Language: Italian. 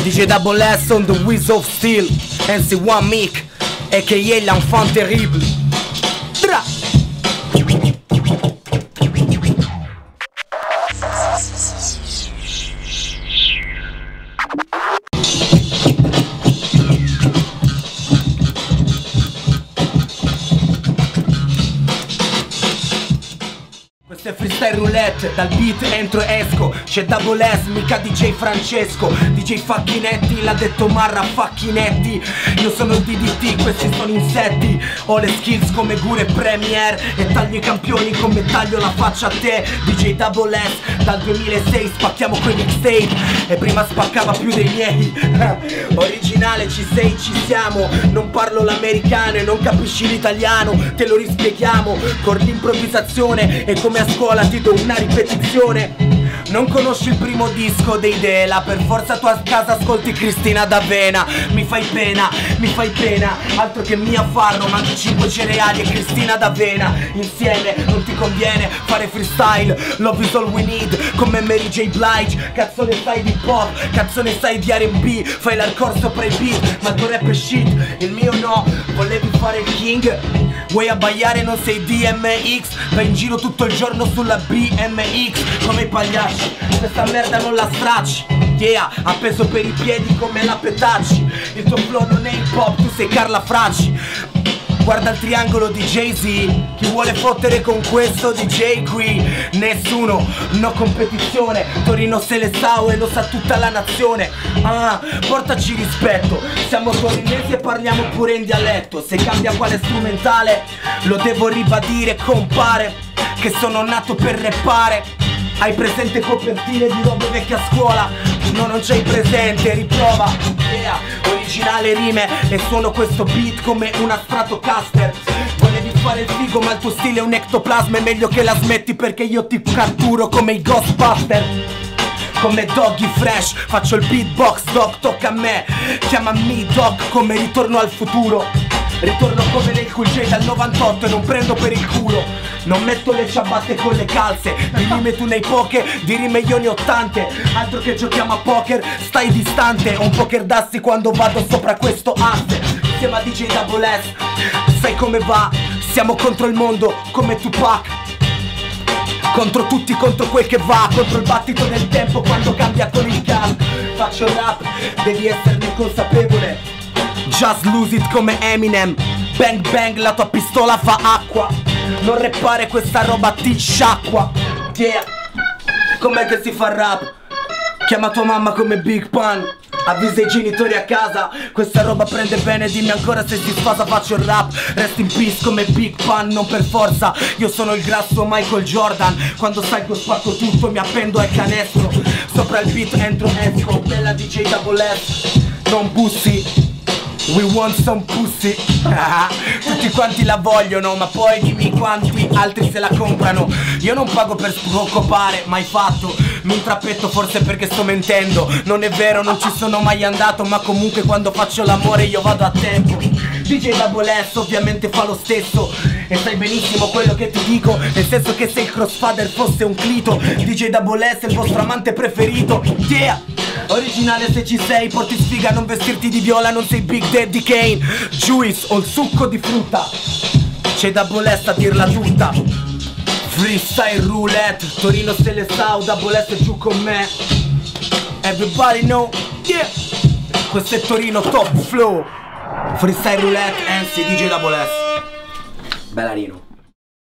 DJ Double S on the Wheels of Steel, NC1 Mic, a.k.a. l'enfant terrible. Tra. Questo è freestyle roulette, dal beat entro e esco. C'è Double S, mica DJ Francesco. DJ Facchinetti, l'ha detto Marra Facchinetti. Io sono il DDT, questi sono insetti. Ho le skills come Gure Premier e taglio i campioni come taglio la faccia a te. DJ Double S, dal 2006 spacchiamo quei mixtape e prima spaccava più dei miei. Originale, ci sei, ci siamo. Non parlo l'americano e non capisci l'italiano. Te lo rispieghiamo con l'improvvisazione e come a scuola ti do una ripetizione. Non conosci il primo disco dei Dela, per forza tu a casa ascolti Cristina D'Avena. Mi fai pena, altro che Mia Farro, mangi 5 cereali e Cristina D'Avena. Insieme non ti conviene fare freestyle, love is all we need, come Mary J. Blige. Cazzo ne sai di pop, cazzo ne sai di R&B, fai l'hardcore sopra i beat, ma il tuo rap è shit, il mio no. Volevi fare il king? Vuoi abbaiare, non sei DMX? Vai in giro tutto il giorno sulla BMX come i pagliacci, questa merda non la stracci. Yeah, appeso per i piedi come la petacci. Il tuo flow non è hip hop, tu sei Carla Fracci. Guarda il triangolo di Jay-Z, chi vuole fottere con questo DJ qui? Nessuno, no competizione. Torino se le sa e lo sa tutta la nazione. Portaci rispetto, siamo torinesi e parliamo pure in dialetto. Se cambia quale strumentale, lo devo ribadire compare, che sono nato per rappare. Hai presente copertine di robe vecchie a scuola? No, non c'hai presente, riprova. Yeah, originale rime e suono questo beat come una Stratocaster. Volevi fare il figo ma il tuo stile è un ectoplasma. È meglio che la smetti perché io ti catturo come i Ghostbuster. Come Doggy Fresh, faccio il beatbox, Doc tocca a me. Chiamami Doc come Ritorno al futuro. Ritorno come nel Cool J dal 98 e non prendo per il culo. Non metto le ciabatte con le calze, di rime tu nei poker, di rime io ne ho tante. Altro che giochiamo a poker, stai distante. Ho un poker d'assi quando vado sopra questo asse. Insieme a DJ Double S, sai come va? Siamo contro il mondo come Tupac. Contro tutti, contro quel che va, contro il battito del tempo quando cambia con il gas. Faccio rap, devi esserne consapevole. Just lose it come Eminem. Bang bang, la tua pistola fa acqua. Non rappare, questa roba ti sciacqua. Yeah. Com'è che si fa rap? Chiama tua mamma come Big Pun. Avvisa i genitori a casa, questa roba prende bene, dimmi ancora se si sfasa, faccio il rap. Rest in peace come Big Pun, non per forza. Io sono il grasso Michael Jordan. Quando salgo spacco tutto, mi appendo al canestro. Sopra il beat entro esco, bella DJ Double S. Non bussi, we want some pussy. Tutti quanti la vogliono, ma poi dimmi quanti altri se la comprano. Io non pago per scopare, mai fatto. Mi intrappetto forse perché sto mentendo. Non è vero, non ci sono mai andato, ma comunque quando faccio l'amore io vado a tempo. DJ Double S ovviamente fa lo stesso e sai benissimo quello che ti dico, nel senso che se il Crossfader fosse un clito, DJ Double S è il vostro amante preferito. Yeah! Originale se ci sei, porti sfiga, non vestirti di viola, non sei Big Daddy Kane. Juice o il succo di frutta, c'è Double S a dirla tutta. Freestyle roulette, Torino se le sa, Double S è giù con me. Everybody know, yeah. Questo è Torino Top Flow. Freestyle roulette, NC DJ Double S. Bellarino.